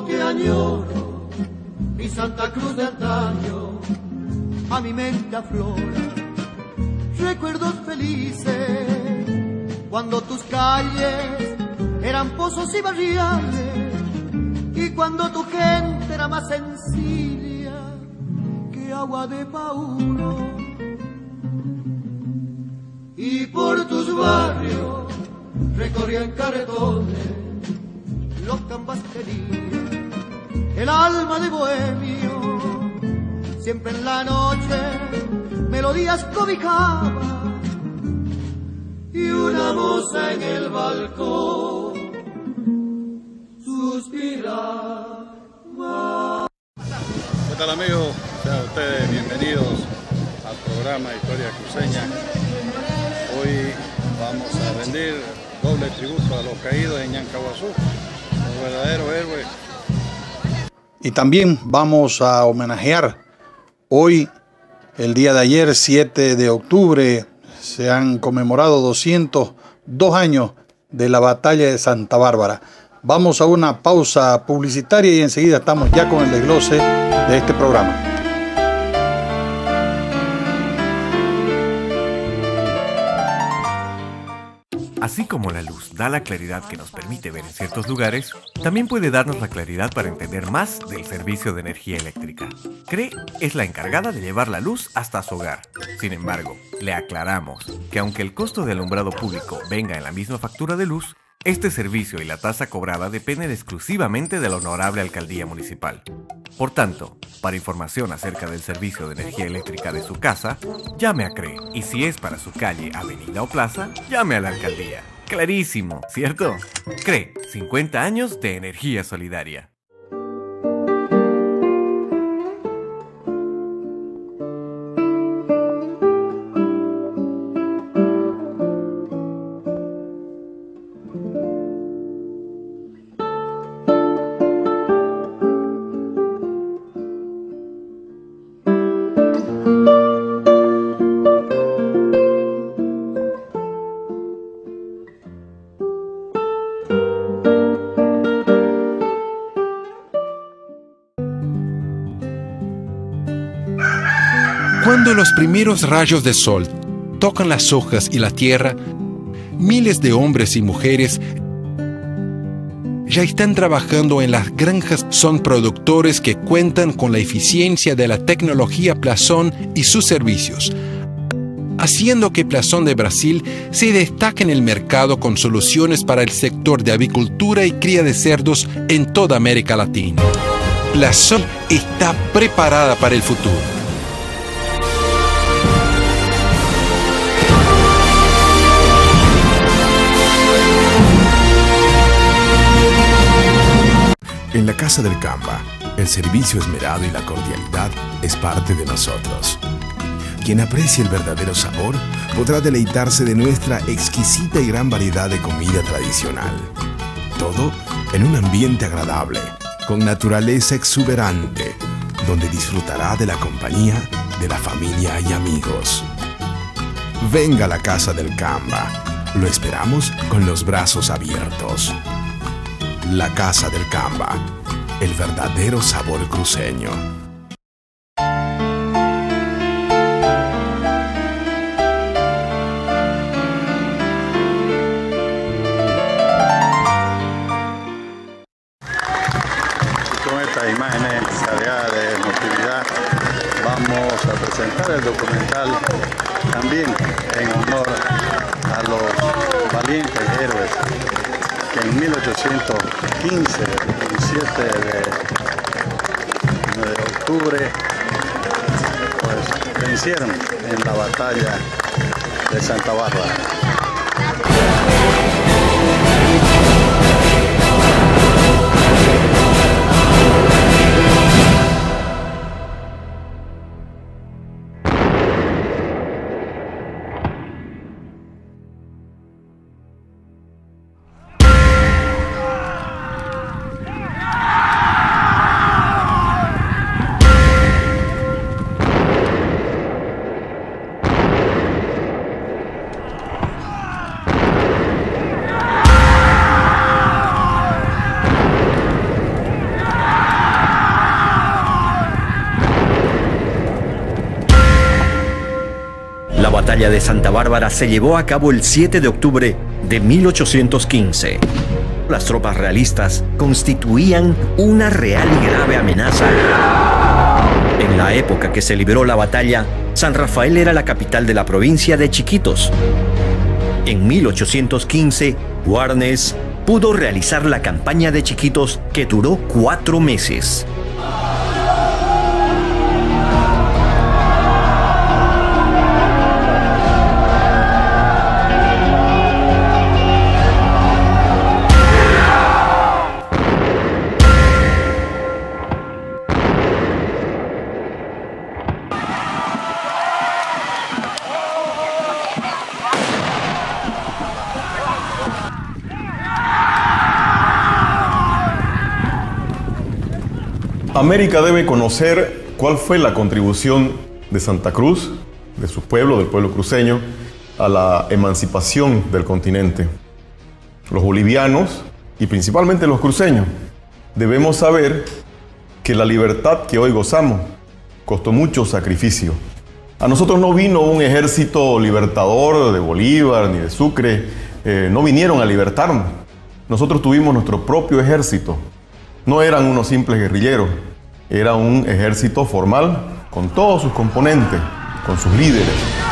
te añoro, mi Santa Cruz de antaño, a mi mente aflora recuerdos felices, cuando tus calles eran pozos y barriales, y cuando tu gente era más sencilla que agua de Paulo. Y por tus barrios recorría en carretones los cambas querían, el alma de bohemio, siempre en la noche melodías cobijaba, y una moza en el balcón suspiraba. ¿Qué tal, amigos? Sean ustedes bienvenidos al programa Historia Cruceña. Hoy vamos a rendir doble tributo a los caídos en Ñancahuazú, los verdaderos héroes. Y también vamos a homenajear hoy, el día de ayer, 7 de octubre, se han conmemorado 202 años de la batalla de Santa Bárbara. Vamos a una pausa publicitaria y enseguida estamos ya con el desglose de este programa. Así como la luz da la claridad que nos permite ver en ciertos lugares, también puede darnos la claridad para entender más del servicio de energía eléctrica. CRE es la encargada de llevar la luz hasta su hogar. Sin embargo, le aclaramos que aunque el costo de alumbrado público venga en la misma factura de luz, este servicio y la tasa cobrada dependen exclusivamente de la honorable alcaldía municipal. Por tanto, para información acerca del servicio de energía eléctrica de su casa, llame a CRE. Y si es para su calle, avenida o plaza, llame a la alcaldía. Clarísimo, ¿cierto? CRE, 50 años de energía solidaria. Cuando los primeros rayos de sol tocan las hojas y la tierra, miles de hombres y mujeres ya están trabajando en las granjas. Son productores que cuentan con la eficiencia de la tecnología Plazón y sus servicios, haciendo que Plazón de Brasil se destaque en el mercado con soluciones para el sector de avicultura y cría de cerdos en toda América Latina. Plazón está preparada para el futuro. En la Casa del Camba, el servicio esmerado y la cordialidad es parte de nosotros. Quien aprecie el verdadero sabor podrá deleitarse de nuestra exquisita y gran variedad de comida tradicional. Todo en un ambiente agradable, con naturaleza exuberante, donde disfrutará de la compañía de la familia y amigos. Venga a la Casa del Camba. Lo esperamos con los brazos abiertos. La Casa del Camba, el verdadero sabor cruceño. Con estas imágenes cargadas de emotividad vamos a presentar el documental también en honor a los valientes héroes que en 1815, el 17 de octubre, pues vencieron en la batalla de Santa Bárbara. batalla de Santa Bárbara se llevó a cabo el 7 de octubre de 1815. Las tropas realistas constituían una real y grave amenaza. En la época que se libró la batalla, San Rafael era la capital de la provincia de Chiquitos. En 1815, Warnes pudo realizar la campaña de Chiquitos, que duró 4 meses. América debe conocer cuál fue la contribución de Santa Cruz, de su pueblo, del pueblo cruceño, a la emancipación del continente. Los bolivianos, y principalmente los cruceños, debemos saber que la libertad que hoy gozamos costó mucho sacrificio. A nosotros no vino un ejército libertador de Bolívar ni de Sucre, no vinieron a libertarnos. Nosotros tuvimos nuestro propio ejército. No eran unos simples guerrilleros, era un ejército formal con todos sus componentes, con sus líderes.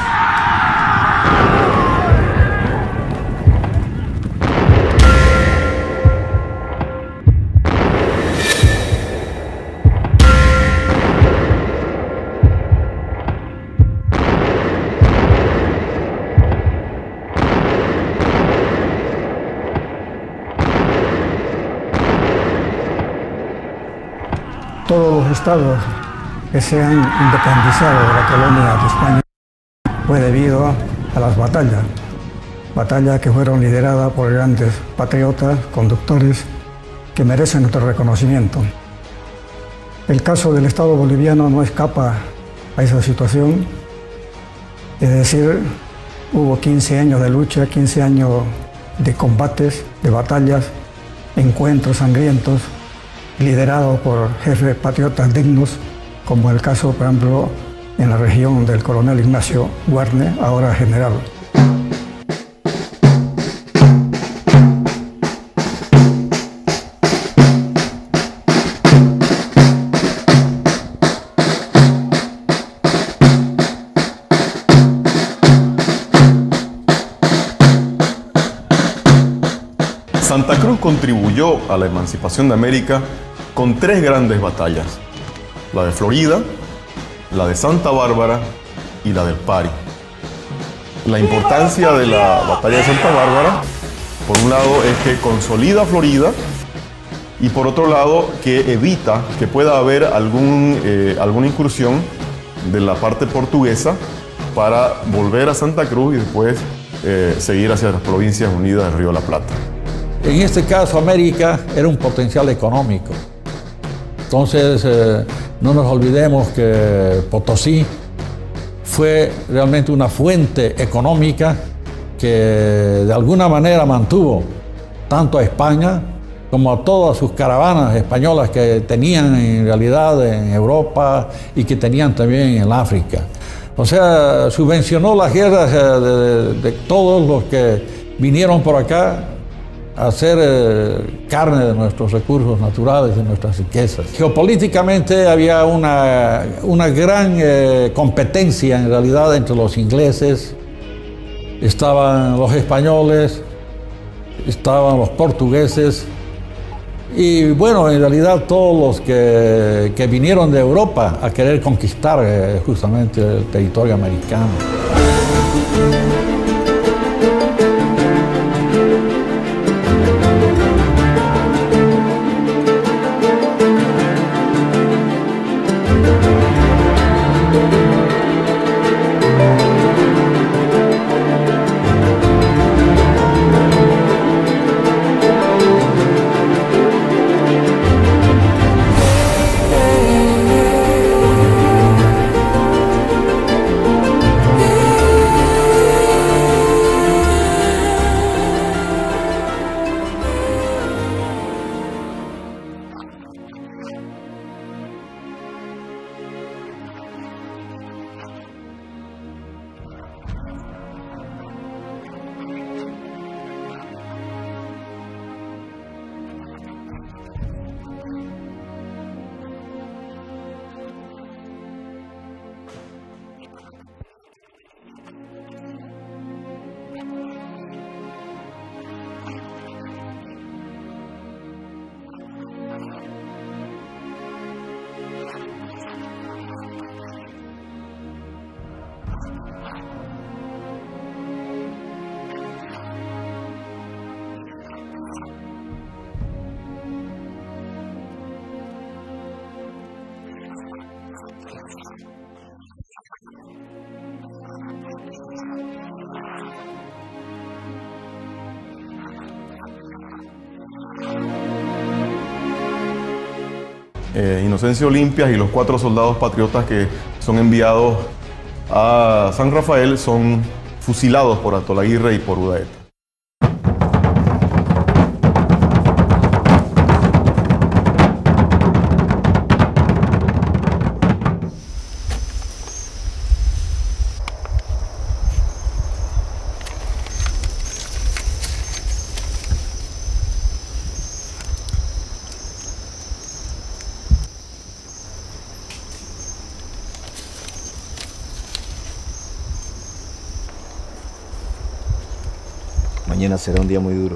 Todos los estados que se han independizado de la colonia de España fue debido a las batallas que fueron lideradas por grandes patriotas, conductores, que merecen nuestro reconocimiento. El caso del Estado boliviano no escapa a esa situación, es decir, hubo 15 años de lucha, 15 años de combates, de batallas, encuentros sangrientos, liderados por jefes patriotas dignos, como el caso, por ejemplo, en la región del coronel Ignacio Warnes, ahora general. Santa Cruz contribuyó a la emancipación de América con 3 grandes batallas: la de Florida, la de Santa Bárbara y la del Pari. La importancia de la batalla de Santa Bárbara, por un lado, es que consolida Florida y por otro lado, que evita que pueda haber alguna incursión de la parte portuguesa para volver a Santa Cruz y después seguir hacia las Provincias Unidas del Río de la Plata. En este caso, América era un potencial económico. Entonces, no nos olvidemos que Potosí fue realmente una fuente económica que de alguna manera mantuvo tanto a España como a todas sus caravanas españolas que tenían en realidad en Europa y que tenían también en el África. O sea, subvencionó las guerras de todos los que vinieron por acá a hacer carne de nuestros recursos naturales, de nuestras riquezas. Geopolíticamente había una gran competencia en realidad entre los ingleses, estaban los españoles, estaban los portugueses y bueno, en realidad todos los que vinieron de Europa a querer conquistar justamente el territorio americano. Inocencio Limpias y los 4 soldados patriotas que son enviados a San Rafael son fusilados por Altolaguirre y por Urdaneta. Mañana será un día muy duro.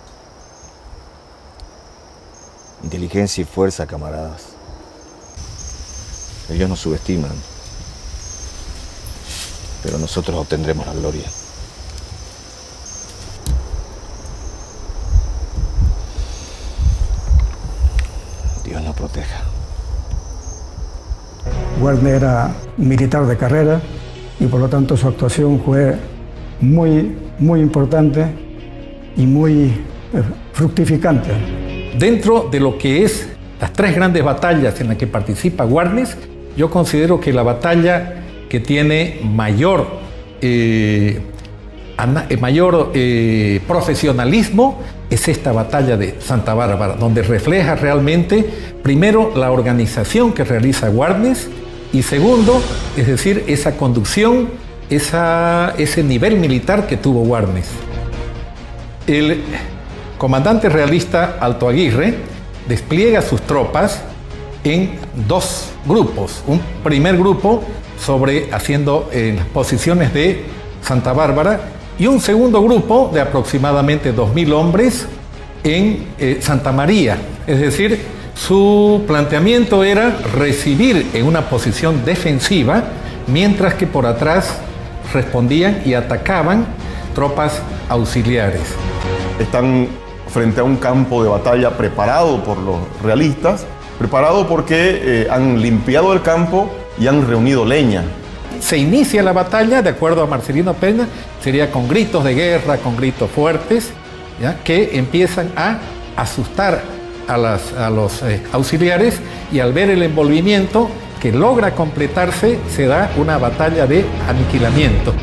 Inteligencia y fuerza, camaradas. Ellos nos subestiman, pero nosotros obtendremos la gloria. Dios nos proteja. Guarne era militar de carrera y por lo tanto su actuación fue muy importante y muy fructificante. Dentro de lo que es las 3 grandes batallas en las que participa Warnes, yo considero que la batalla que tiene mayor profesionalismo es esta batalla de Santa Bárbara, donde refleja realmente, primero, la organización que realiza Warnes y segundo, es decir, esa conducción, ese nivel militar que tuvo Warnes. El comandante realista Altolaguirre despliega sus tropas en 2 grupos. Un primer grupo haciendo las posiciones de Santa Bárbara y un segundo grupo de aproximadamente 2.000 hombres en Santa María. Es decir, su planteamiento era recibir en una posición defensiva, mientras que por atrás respondían y atacaban tropas auxiliares. Están frente a un campo de batalla preparado por los realistas, preparado porque han limpiado el campo y han reunido leña. Se inicia la batalla, de acuerdo a Marcelino Pena, sería con gritos de guerra, con gritos fuertes, ¿ya?, que empiezan a asustar a los auxiliares, y al ver el envolvimiento que logra completarse, se da una batalla de aniquilamiento.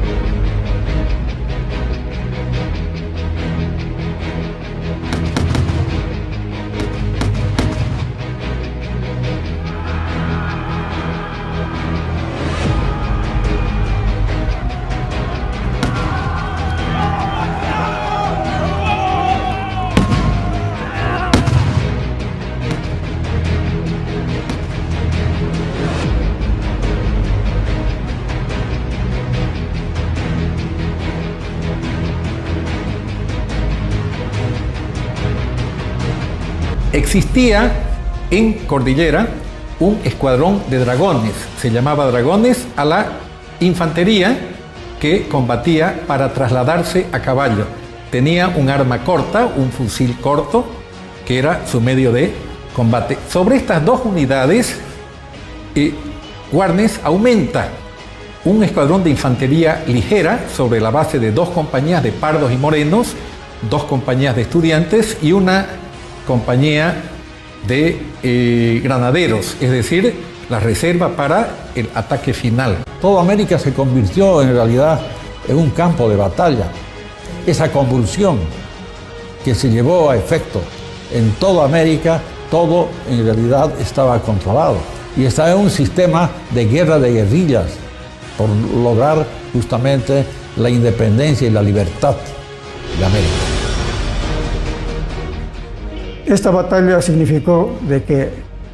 Existía en Cordillera un escuadrón de dragones, se llamaba dragones a la infantería que combatía para trasladarse a caballo. Tenía un arma corta, un fusil corto, que era su medio de combate. Sobre estas 2 unidades, Warnes aumenta un escuadrón de infantería ligera sobre la base de 2 compañías de pardos y morenos, 2 compañías de estudiantes y una compañía de granaderos, es decir, la reserva para el ataque final. Toda América se convirtió en realidad en un campo de batalla. Esa convulsión que se llevó a efecto en toda América, todo en realidad estaba controlado y estaba en un sistema de guerra de guerrillas por lograr justamente la independencia y la libertad de América. Esta batalla significó de que,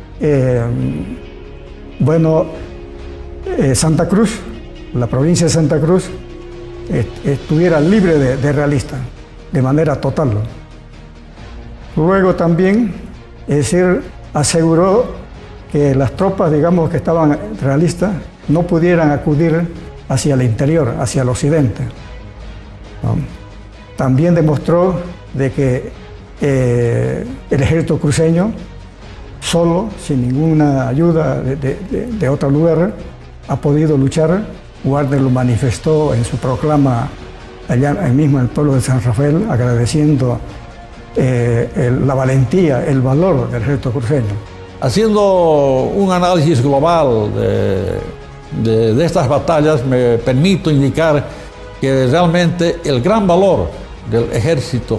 Santa Cruz, la provincia de Santa Cruz, estuviera libre de realistas, de manera total. Luego también, es decir, aseguró que las tropas, digamos, que estaban realistas, no pudieran acudir hacia el interior, hacia el occidente, ¿no? También demostró de que el ejército cruceño, solo, sin ninguna ayuda de otro lugar, ha podido luchar. Warnes lo manifestó en su proclama allá mismo en el pueblo de San Rafael, agradeciendo la valentía, el valor del ejército cruceño. Haciendo un análisis global de estas batallas, me permito indicar que realmente el gran valor del ejército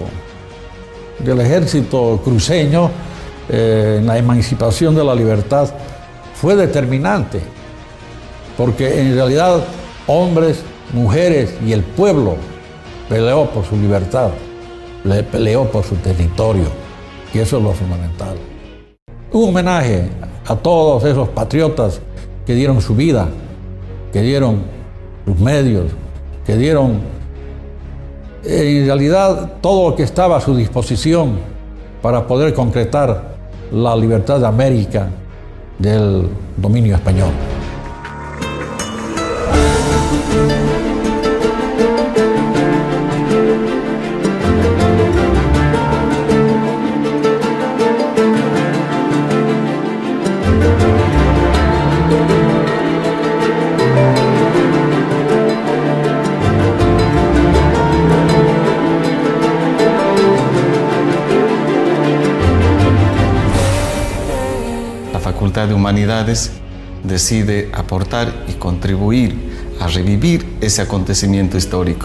cruceño en la emancipación de la libertad fue determinante, porque en realidad hombres, mujeres y el pueblo peleó por su libertad, peleó por su territorio, y eso es lo fundamental. Un homenaje a todos esos patriotas que dieron su vida, que dieron sus medios, que dieron en realidad todo lo que estaba a su disposición para poder concretar la libertad de América del dominio español. La Facultad de Humanidades decide aportar y contribuir a revivir ese acontecimiento histórico.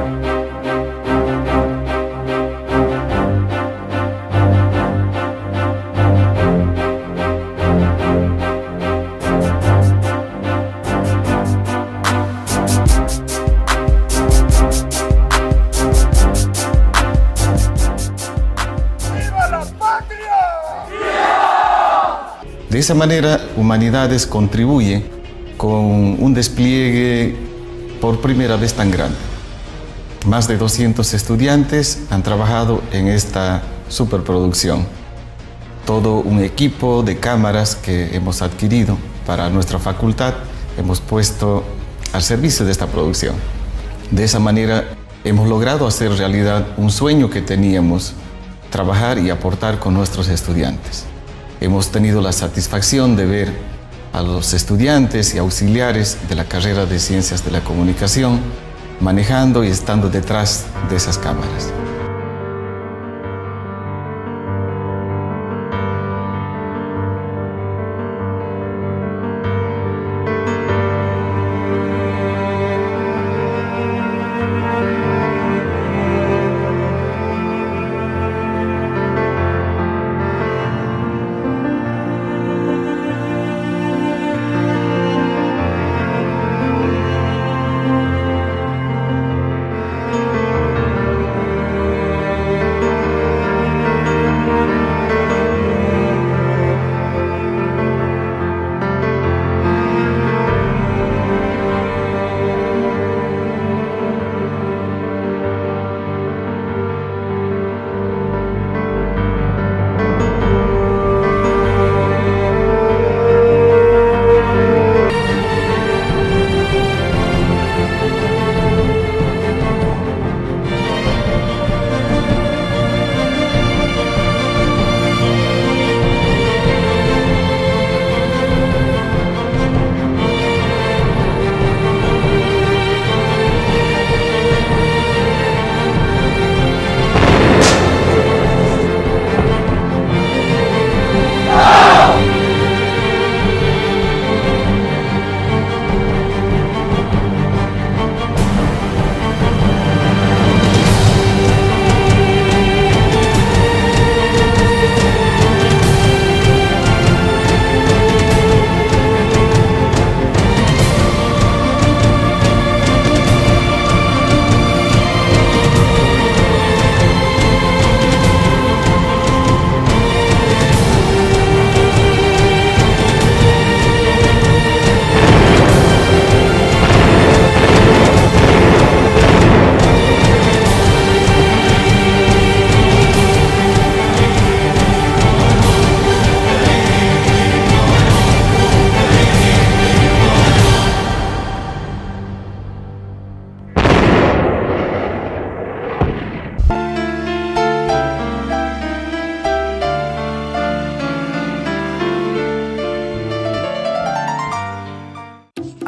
De esa manera, Humanidades contribuye con un despliegue por primera vez tan grande. Más de 200 estudiantes han trabajado en esta superproducción. Todo un equipo de cámaras que hemos adquirido para nuestra facultad hemos puesto al servicio de esta producción. De esa manera hemos logrado hacer realidad un sueño que teníamos, trabajar y aportar con nuestros estudiantes. Hemos tenido la satisfacción de ver a los estudiantes y auxiliares de la carrera de Ciencias de la Comunicación manejando y estando detrás de esas cámaras.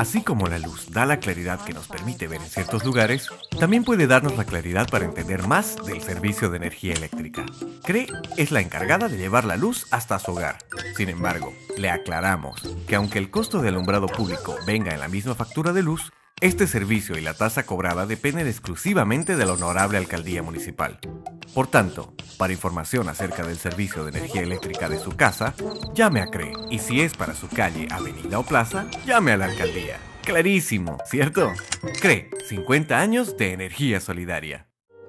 Así como la luz da la claridad que nos permite ver en ciertos lugares, también puede darnos la claridad para entender más del servicio de energía eléctrica. CRE es la encargada de llevar la luz hasta su hogar. Sin embargo, le aclaramos que aunque el costo de alumbrado público venga en la misma factura de luz, este servicio y la tasa cobrada dependen exclusivamente de la honorable alcaldía municipal. Por tanto, para información acerca del servicio de energía eléctrica de su casa, llame a CRE. Y si es para su calle, avenida o plaza, llame a la alcaldía. Clarísimo, ¿cierto? CRE, 50 años de energía solidaria.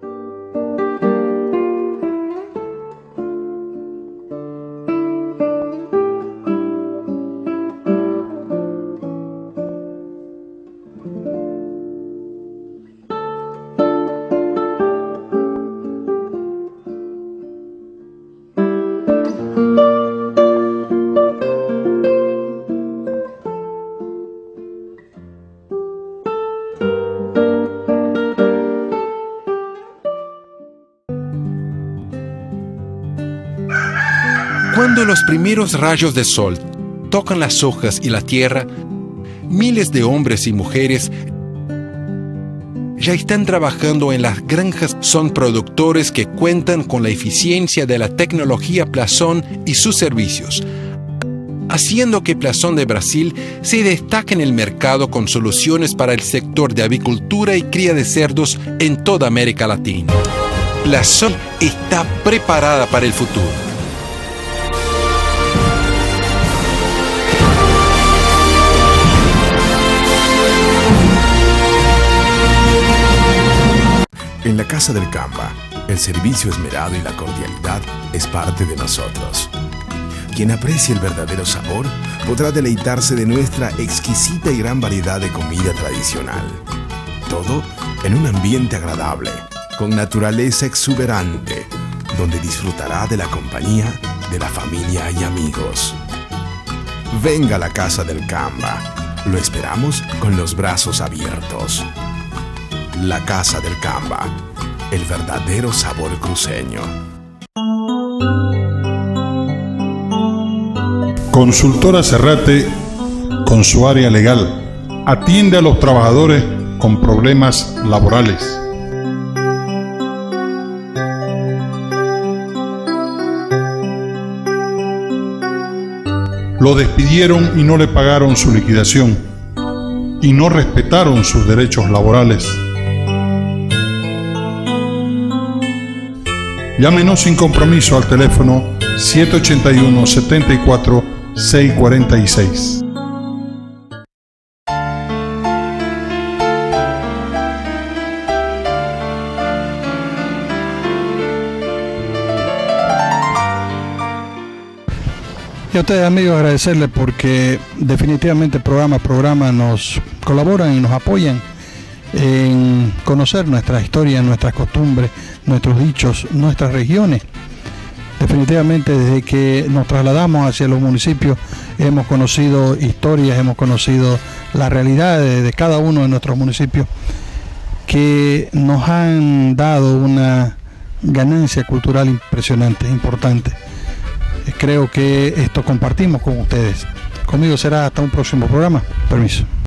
Cuando los primeros rayos de sol tocan las hojas y la tierra, miles de hombres y mujeres ya están trabajando en las granjas. Son productores que cuentan con la eficiencia de la tecnología Plazón y sus servicios, haciendo que Plazón de Brasil se destaque en el mercado con soluciones para el sector de avicultura y cría de cerdos en toda América Latina. Plazón está preparada para el futuro. En la Casa del Campa, el servicio esmerado y la cordialidad es parte de nosotros. Quien aprecie el verdadero sabor podrá deleitarse de nuestra exquisita y gran variedad de comida tradicional. Todo en un ambiente agradable, con naturaleza exuberante, donde disfrutará de la compañía de la familia y amigos. Venga a la Casa del Campa. Lo esperamos con los brazos abiertos. La Casa del Campa, el verdadero sabor cruceño. Consultora Serrate, con su área legal, atiende a los trabajadores con problemas laborales. Lo despidieron y no le pagaron su liquidación, y no respetaron sus derechos laborales. Llámenos sin compromiso al teléfono 781-74-646. Y a ustedes, amigos, agradecerles porque definitivamente programa a programa nos colaboran y nos apoyan en conocer nuestra historia, nuestras costumbres, nuestros dichos, nuestras regiones. Definitivamente desde que nos trasladamos hacia los municipios hemos conocido historias, hemos conocido la realidad de cada uno de nuestros municipios que nos han dado una ganancia cultural impresionante, importante. Creo que esto compartimos con ustedes. Conmigo será hasta un próximo programa. Permiso.